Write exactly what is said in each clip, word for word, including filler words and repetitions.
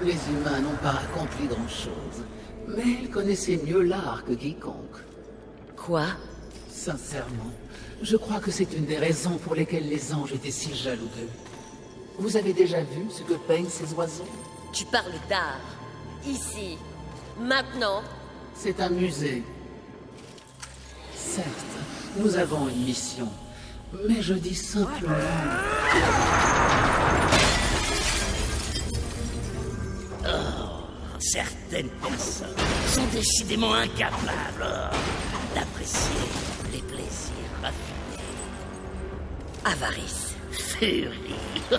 Les humains n'ont pas accompli grand-chose, mais ils connaissaient mieux l'art que quiconque. Quoi? Sincèrement, je crois que c'est une des raisons pour lesquelles les anges étaient si jaloux d'eux. Vous avez déjà vu ce que peignent ces oiseaux? Tu parles d'art. Ici. Maintenant. C'est un musée. Certes, nous avons une mission, mais je dis simplement... Oh, certaines personnes sont décidément incapables d'apprécier les plaisirs raffinés. Avarice. Furie.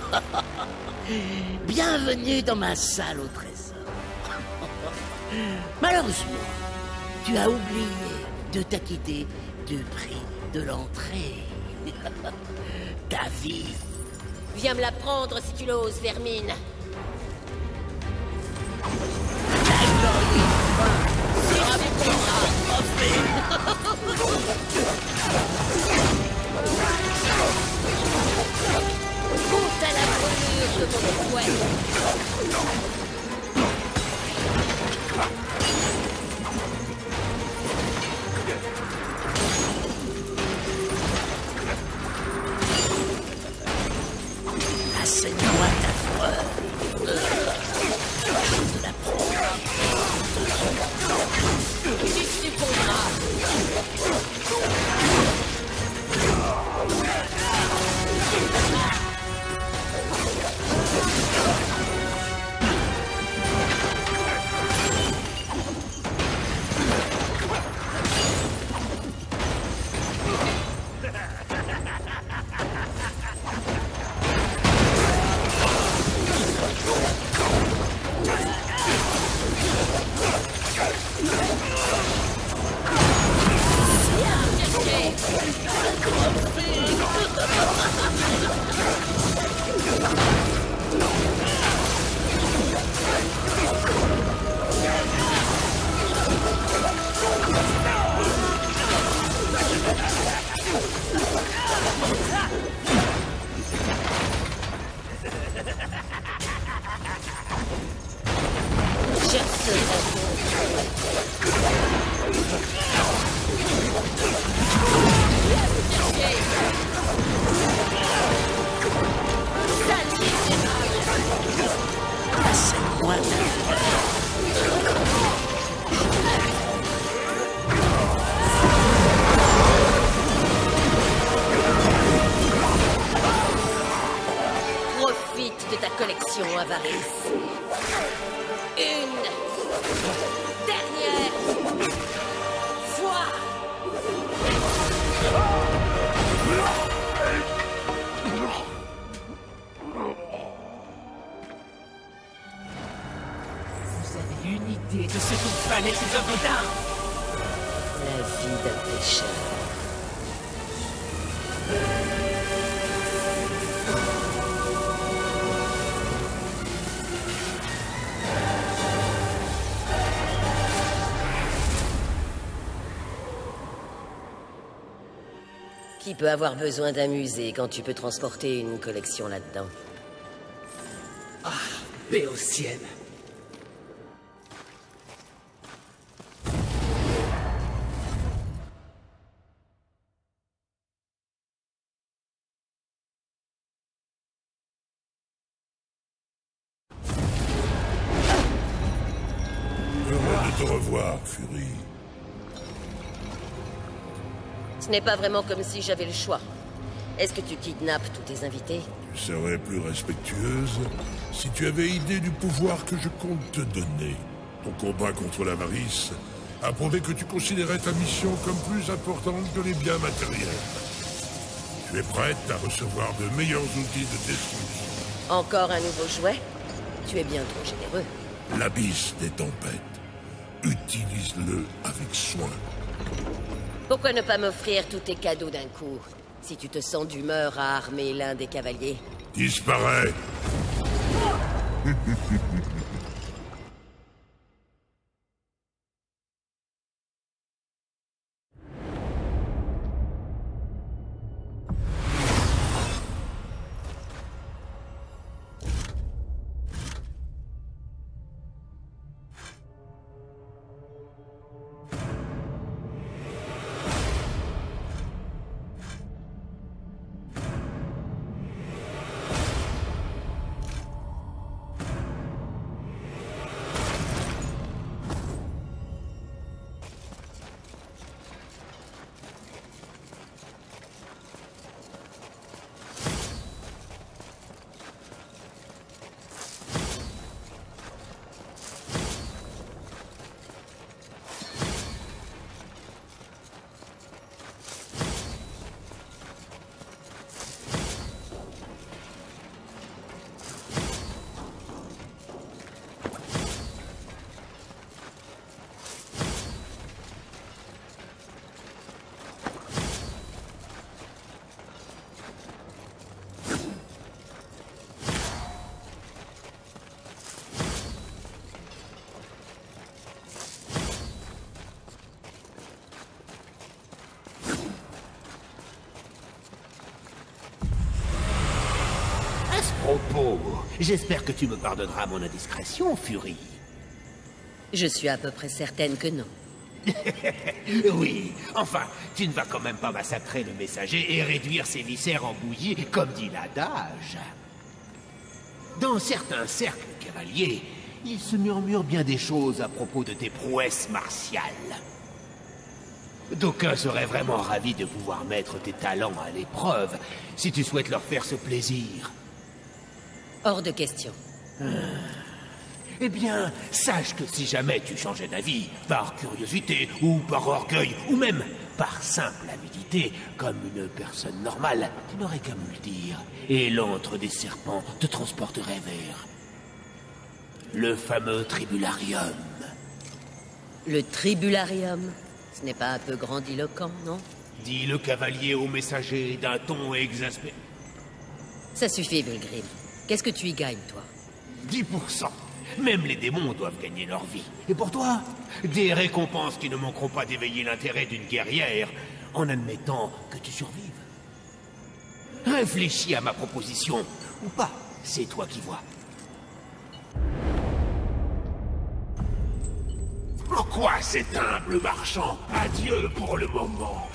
Bienvenue dans ma salle au trésor. Malheureusement, tu as oublié de t'acquitter du prix de l'entrée. Ta vie. Viens me la prendre si tu l'oses, vermine. Ta glorieuse fin sera ton trophée. Goûte à la brûlure de mon fouet. Assène-moi ta foire. Je te la prends. Tu succomberas. Profite de ta collection, Avarice. Une dernière fois. Vous avez une idée de ce qu'il fallait ces œuvres d'art? La vie d'un pécheur. Qui peut avoir besoin d'un musée quand tu peux transporter une collection là-dedans? Ah, Béotienne. Heureux de te revoir, Fury. Ce n'est pas vraiment comme si j'avais le choix. Est-ce que tu kidnappes tous tes invités? Tu serais plus respectueuse si tu avais idée du pouvoir que je compte te donner. Ton combat contre l'avarice a prouvé que tu considérais ta mission comme plus importante que les biens matériels. Tu es prête à recevoir de meilleurs outils de destruction. Encore un nouveau jouet? Tu es bien trop généreux. L'abysse des tempêtes. Utilise-le avec soin. Pourquoi ne pas m'offrir tous tes cadeaux d'un coup, si tu te sens d'humeur à armer l'un des cavaliers? Disparais. propos, j'espère que tu me pardonneras mon indiscrétion, Fury. Je suis à peu près certaine que non. Oui, enfin, tu ne vas quand même pas massacrer le messager et réduire ses viscères en bouillie, comme dit l'adage. Dans certains cercles cavaliers, il se murmure bien des choses à propos de tes prouesses martiales. D'aucuns seraient vraiment ravis de pouvoir mettre tes talents à l'épreuve, si tu souhaites leur faire ce plaisir. Hors de question. Eh bien, sache que si jamais tu changeais d'avis, par curiosité, ou par orgueil, ou même par simple avidité, comme une personne normale, tu n'aurais qu'à me le dire, et l'antre des serpents te transporterait vers le fameux Tribularium. Le Tribularium? Ce n'est pas un peu grandiloquent, non? Dit le cavalier au messager d'un ton exaspéré. Ça suffit, Vulgrim. Qu'est-ce que tu y gagnes, toi? dix pour cent. Même les démons doivent gagner leur vie. Et pour toi, des récompenses qui ne manqueront pas d'éveiller l'intérêt d'une guerrière, en admettant que tu survives. Réfléchis à ma proposition, ou pas, c'est toi qui vois. En quoi cet humble marchand? Adieu pour le moment.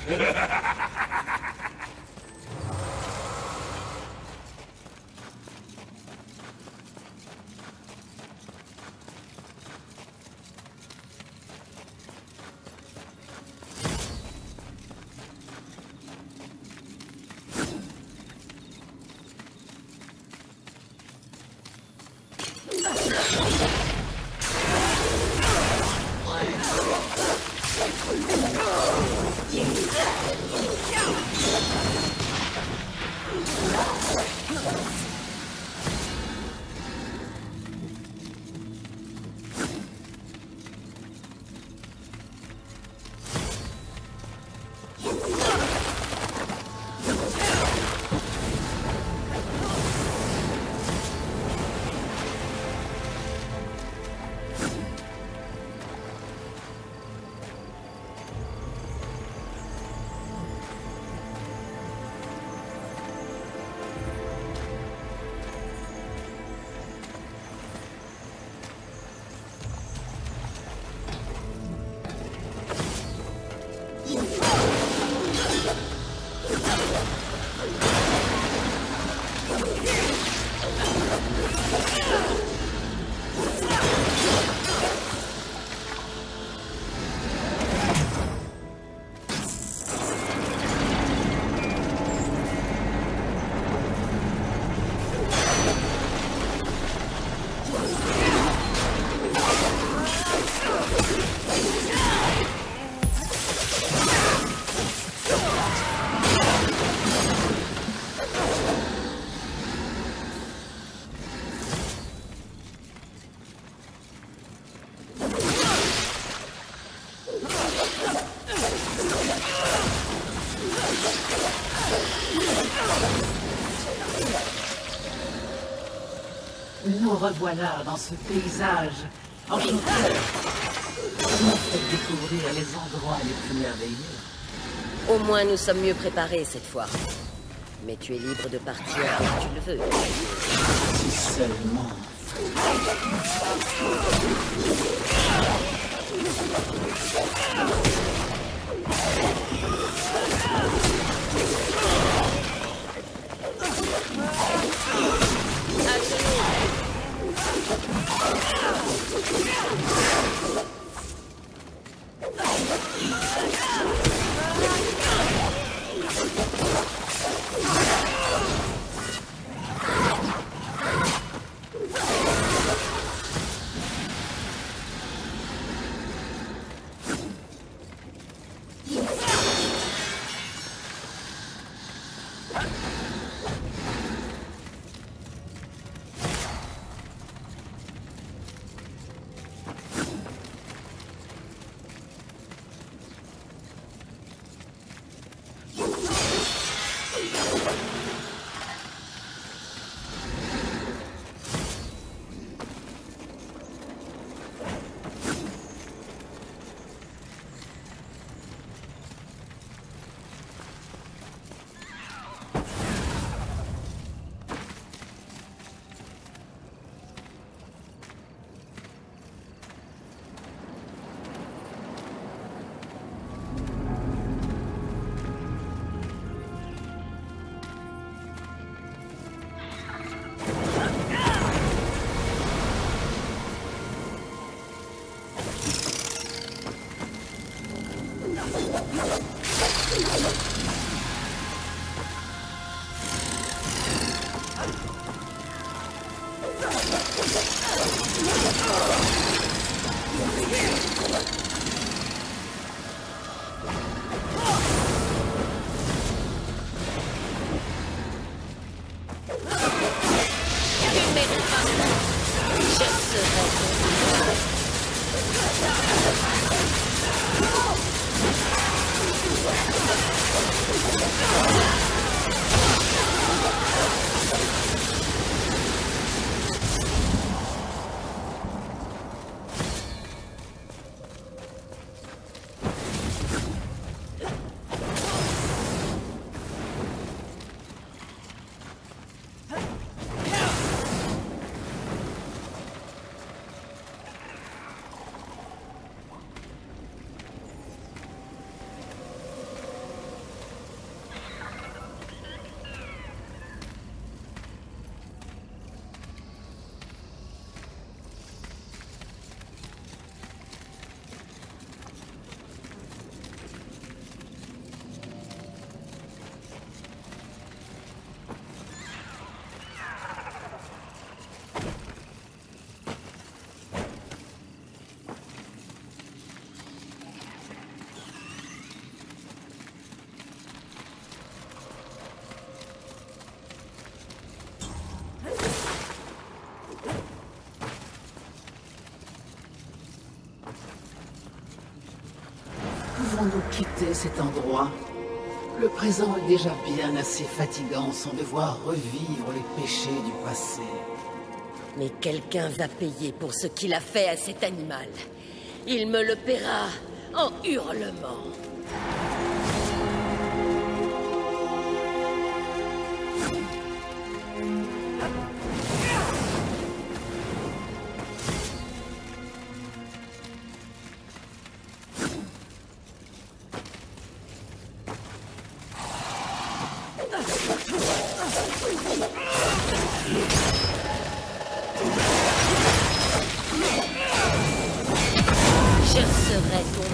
Nous revoilà dans ce paysage enchanteur. Vous nous faites découvrir les endroits les plus merveilleux. Au moins, nous sommes mieux préparés cette fois. Mais tu es libre de partir quand tu le veux. Si seulement... quitter cet endroit. Le présent est déjà bien assez fatigant sans devoir revivre les péchés du passé. Mais quelqu'un va payer pour ce qu'il a fait à cet animal. Il me le paiera en hurlements. Je serai ton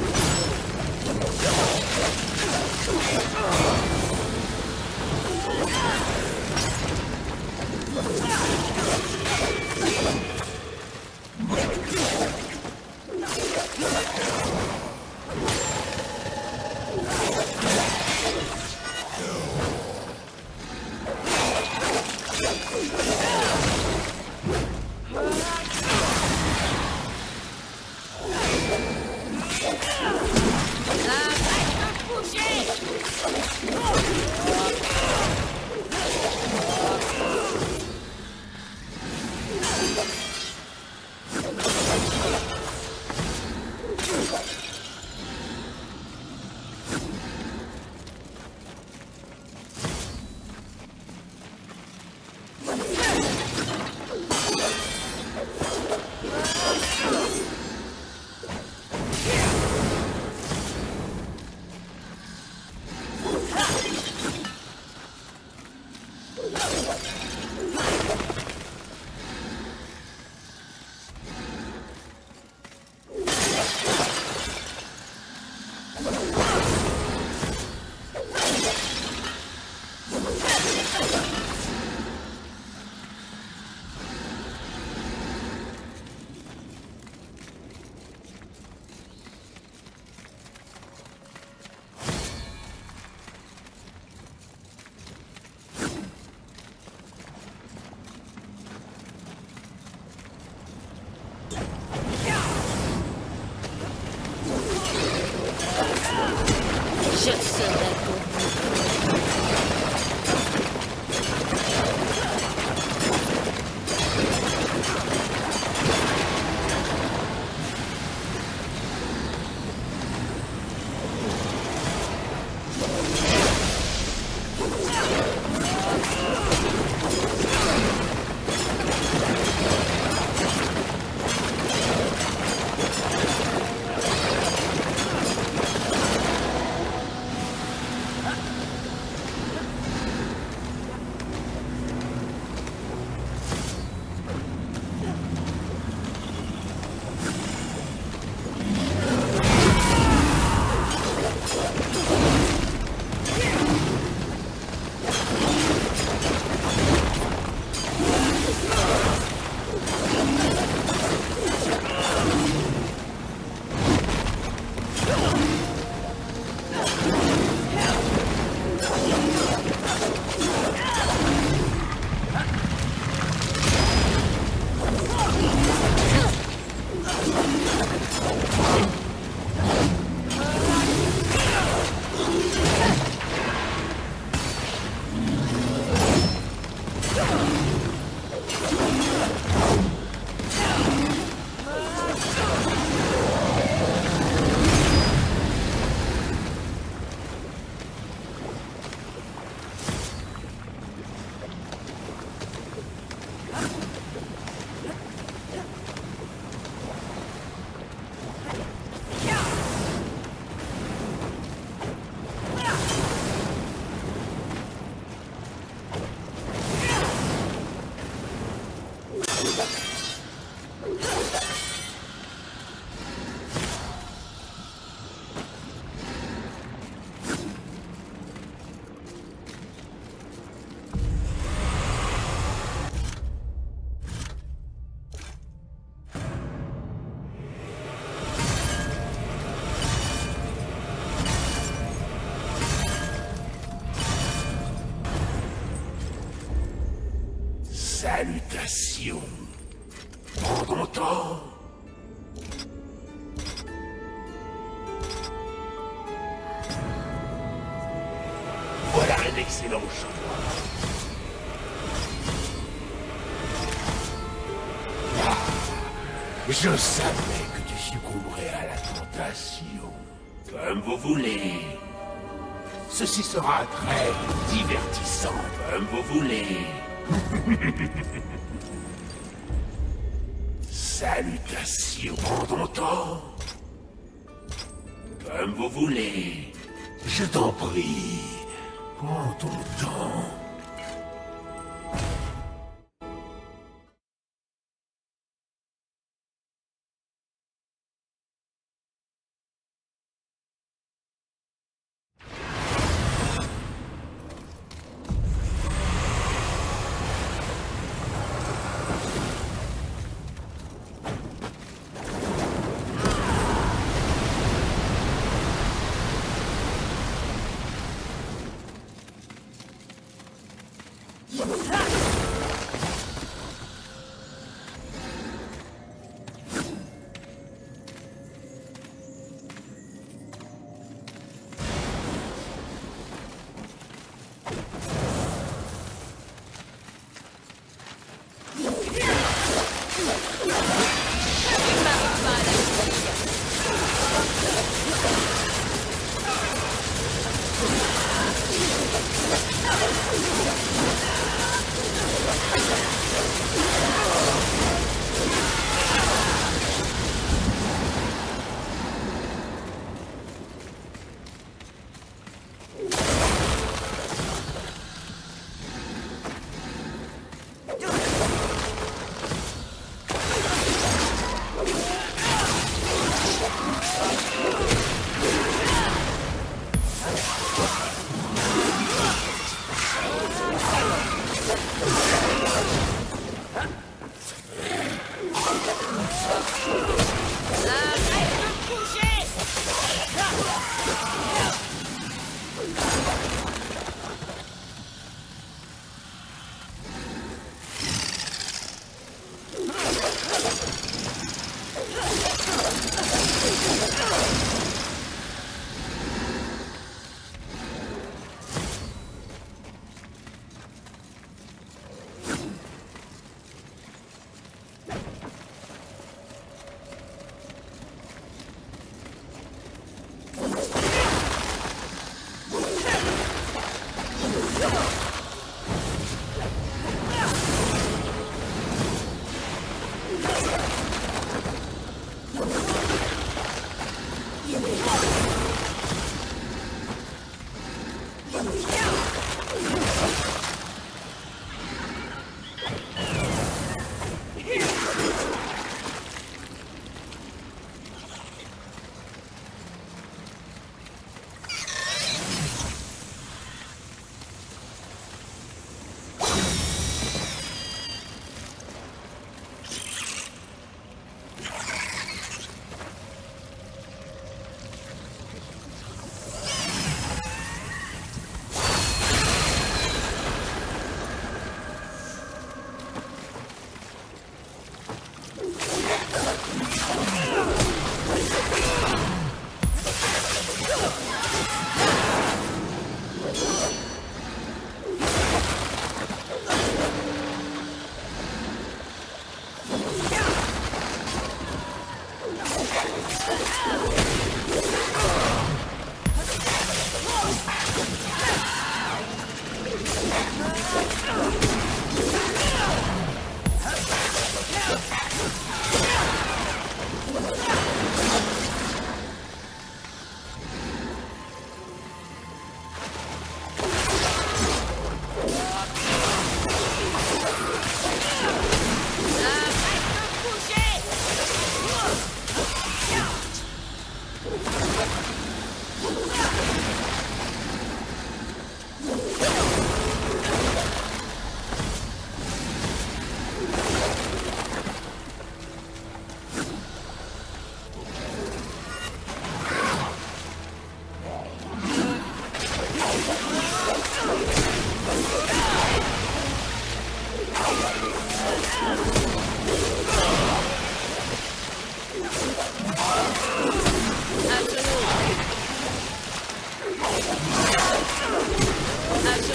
Je serai ton Salutations. Prends ton temps. Un excellent choix. Ah, je savais que tu succomberais à la tentation. Comme vous voulez. Ceci sera très divertissant, comme vous voulez. Salutations. Prends ton temps. Comme vous voulez. Je t'en prie. Prends ton temps. À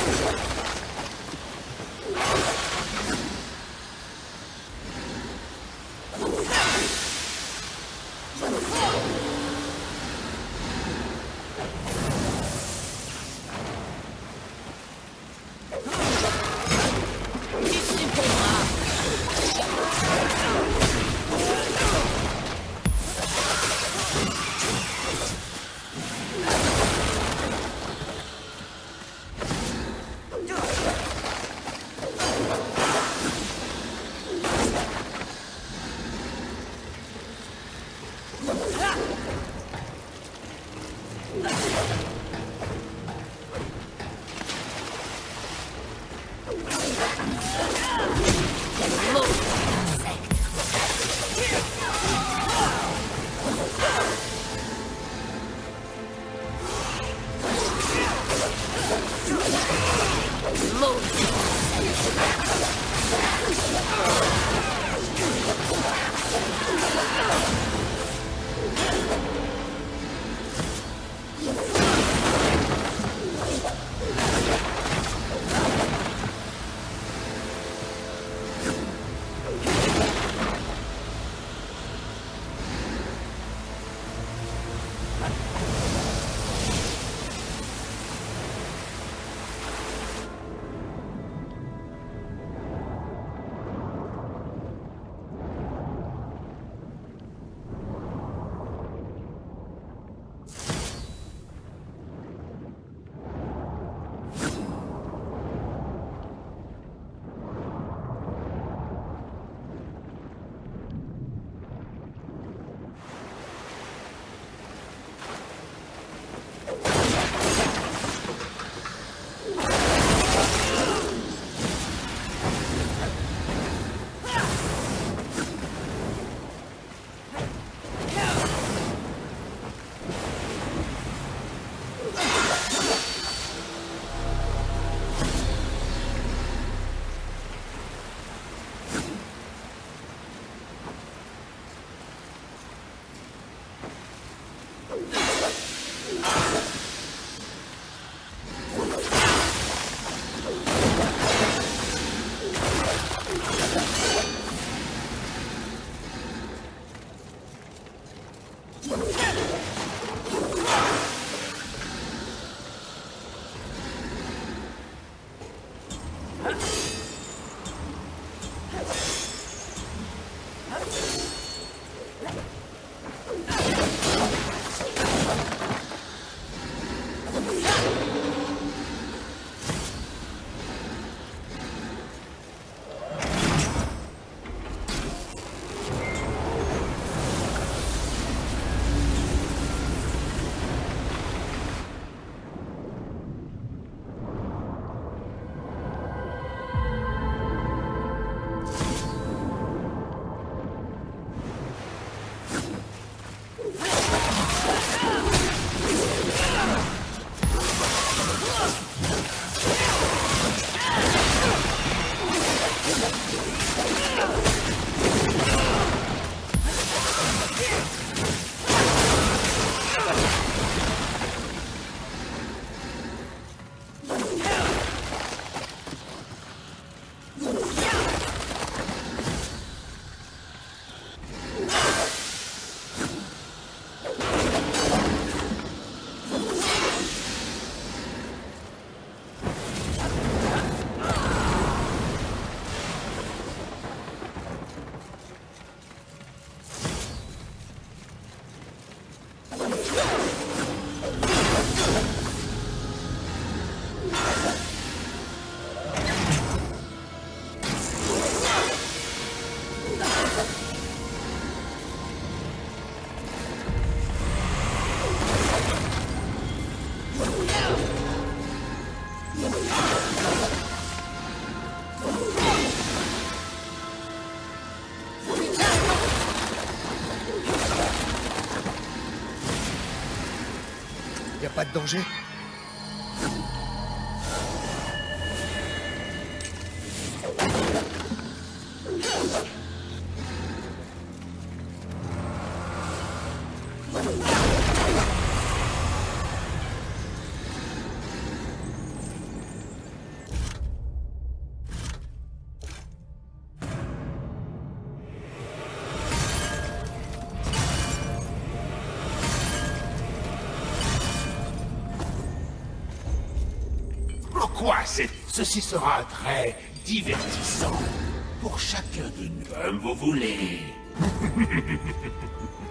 Pas de danger? quoi c'est... Ceci sera très divertissant pour chacun de nous, comme vous voulez.